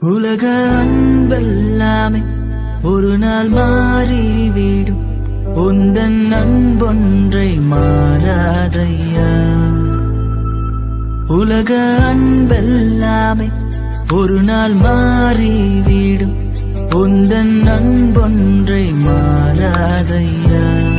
உலக அன்பெல்லாமே ஒரு நாள் மாறிவிடும், உந்தன் அன்பொன்றை மாறாதையா. உலக அன்பெல்லாமே ஒரு நாள் மாறிவிடும், உந்தன் அன்பொன்றை மாறாதையா.